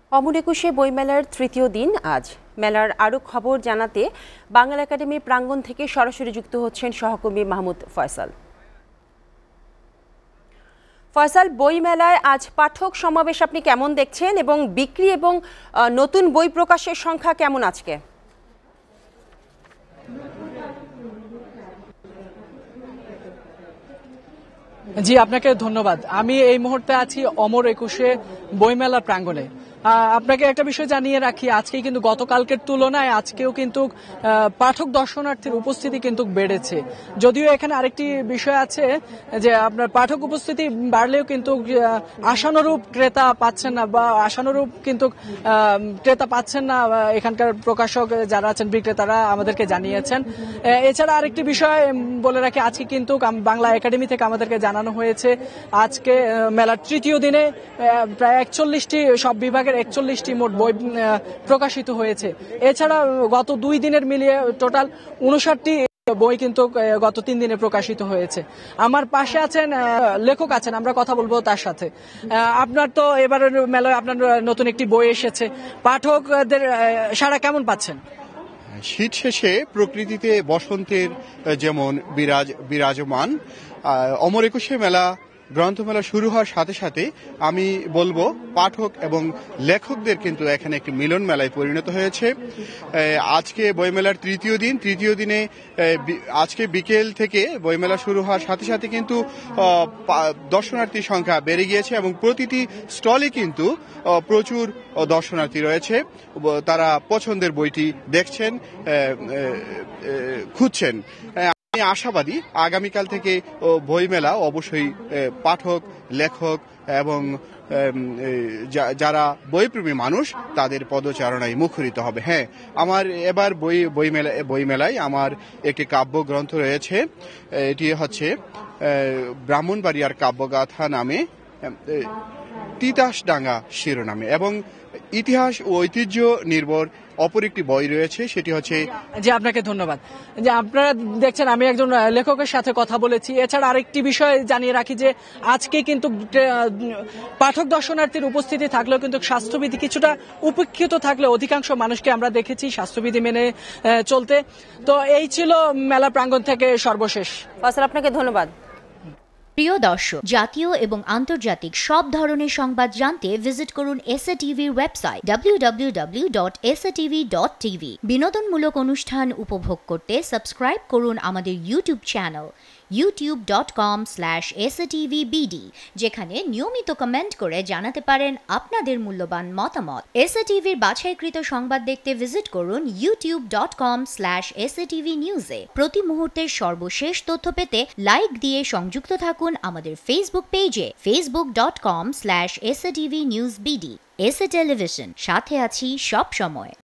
অমর একুশে বইমেলার তৃতীয় দিন আজ। মেলার আরও খবর জানাতে বাংলা একাডেমি প্রাঙ্গণ থেকে সরাসরি যুক্ত হচ্ছেন সহকর্মী মাহমুদ ফয়সাল। ফয়সাল, বইমেলায় আজ পাঠক সমাবেশ আপনি কেমন দেখছেন এবং বিক্রি এবং নতুন বই প্রকাশের সংখ্যা কেমন আজকে? জি, আপনাকে ধন্যবাদ। আমি এই মুহূর্তে আছি অমর একুশে বইমেলা প্রাঙ্গণে। আপনাকে একটা বিষয় জানিয়ে রাখি, আজকে কিন্তু গতকালকের তুলনায় আজকেও কিন্তু পাঠক দর্শনার্থীর উপস্থিতি কিন্তু বেড়েছে। যদিও এখানে আরেকটি বিষয় আছে যে আপনার পাঠক উপস্থিতি বাড়লেও কিন্তু আশানুরূপ ক্রেতা পাচ্ছেন না বা আশানুরূপ কিন্তু ক্রেতা পাচ্ছেন না এখানকার প্রকাশক যারা আছেন, বিক্রেতারা আমাদেরকে জানিয়েছেন। এছাড়া আরেকটি বিষয় বলে রাখি, আজকে কিন্তু বাংলা একাডেমি থেকে আমাদেরকে জানানো হয়েছে আজকে মেলার তৃতীয় দিনে প্রায় 41টি সব বিভাগের 41টি মোট বই প্রকাশিত হয়েছে। এছাড়া গত 2 দিনের মিলিয়ে টোটাল 59টি বই কিন্তু গত 3 দিনে প্রকাশিত হয়েছে। আমার পাশে আছেন লেখক আছেন, আমরা কথা বলবো তার সাথে। আপনার তো এবারের মেলায় আপনার নতুন একটি বই এসেছে, পাঠকদের সাড়া কেমন পাচ্ছেন? শীত শেষে প্রকৃতিতে বসন্তের যেমন বিরাজমান, অমর একুশে মেলা গ্রন্থমেলা শুরু হওয়ার সাথে সাথে আমি বলবো পাঠক এবং লেখকদের কিন্তু এখানে একটি মিলন মেলায় পরিণত হয়েছে। আজকে বইমেলার তৃতীয় দিনে আজকে বিকেল থেকে বইমেলা শুরু হওয়ার সাথে সাথে কিন্তু দর্শনার্থীর সংখ্যা বেড়ে গিয়েছে এবং প্রতিটি স্টলে কিন্তু প্রচুর দর্শনার্থী রয়েছে। তারা পছন্দের বইটি দেখছেন, খুঁজছেন। আমি আশাবাদী আগামীকাল থেকে বইমেলা অবশ্যই পাঠক, লেখক এবং যারা বইপ্রেমী মানুষ তাদের পদচারণায় মুখরিত হবে। হ্যাঁ, আমার এবার বইমেলায় আমার একটি কাব্যগ্রন্থ রয়েছে। এটি হচ্ছে ব্রাহ্মণবাড়িয়ার কাব্যগাথা নামে, তিতাসডাঙ্গা শিরোনামে, এবং ইতিহাস ও ঐতিহ্য নির্ভর অপর একটি বই রয়েছে, সেটি হচ্ছে। জি, আপনাকে ধন্যবাদ। যে আপনারা দেখছেন আমি একজন লেখকের সাথে কথা বলেছি। এছাড়া আরেকটি বিষয় জানিয়ে রাখি যে আজকে কিন্তু পাঠক দর্শনার্থীর উপস্থিতি থাকলেও কিন্তু স্বাস্থ্যবিধি কিছুটা উপেক্ষিত থাকলে অধিকাংশ মানুষকে আমরা দেখেছি স্বাস্থ্যবিধি মেনে চলতে। তো এই ছিল মেলা প্রাঙ্গণ থেকে সর্বশেষ। আপনাকে ধন্যবাদ। প্রিয় দর্শক, জাতীয় এবং আন্তর্জাতিক সব ধরনের সংবাদ জানতে ভিজিট করুন SATVর ওয়েবসাইট www.satv.tv। বিনোদনমূলক অনুষ্ঠান উপভোগ করতে সাবস্ক্রাইব করুন আমাদের ইউটিউব চ্যানেল youtube.com/satvbd, যেখানে নিয়মিত কমেন্ট করে জানাতে পারেন আপনাদের মূল্যবান মতামত। SATVর বাছাইকৃত সংবাদ দেখতে ভিজিট করুন youtube.com/satvnews-এ। প্রতি মুহূর্তের সর্বশেষ তথ্য পেতে লাইক দিয়ে সংযুক্ত থাকুন আমাদের ফেসবুক পেজে facebook.com/satvnewsbd। SA টেলিভিশন, সাথে আছি সব সময়।